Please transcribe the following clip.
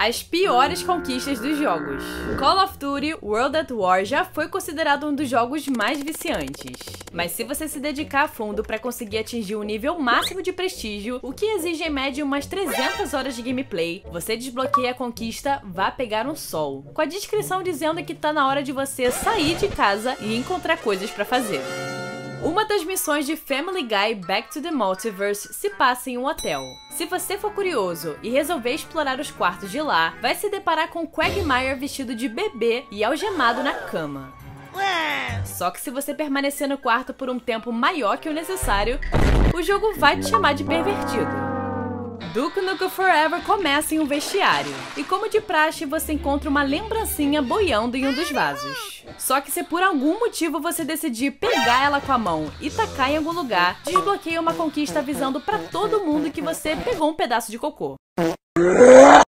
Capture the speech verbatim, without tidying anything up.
as piores conquistas dos jogos. Call of Duty World at War já foi considerado um dos jogos mais viciantes. Mas se você se dedicar a fundo para conseguir atingir o nível máximo de prestígio, o que exige em média umas trezentas horas de gameplay, você desbloqueia a conquista Vá Pegar um Sol, com a descrição dizendo que tá na hora de você sair de casa e encontrar coisas para fazer. Uma das missões de Family Guy Back to the Multiverse se passa em um hotel. Se você for curioso e resolver explorar os quartos de lá, vai se deparar com Quagmire vestido de bebê e algemado na cama. Só que se você permanecer no quarto por um tempo maior que o necessário, o jogo vai te chamar de pervertido. Duke Nukem Forever começa em um vestiário, e como de praxe, você encontra uma lembrancinha boiando em um dos vasos. Só que se por algum motivo você decidir pegar ela com a mão e tacar em algum lugar, desbloqueia uma conquista avisando pra todo mundo que você pegou um pedaço de cocô.